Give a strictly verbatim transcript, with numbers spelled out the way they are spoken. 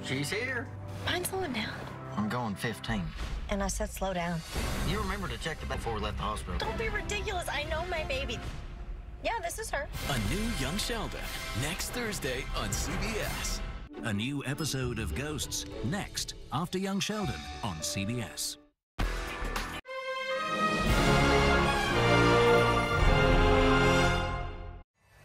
She's here. Mind slowing down. I'm going fifteen. And I said slow down. You remember to check the bed before we left the hospital. Don't be ridiculous. I know my baby. Yeah, this is her. A new Young Sheldon, next Thursday on C B S. A new episode of Ghosts next after Young Sheldon on C B S.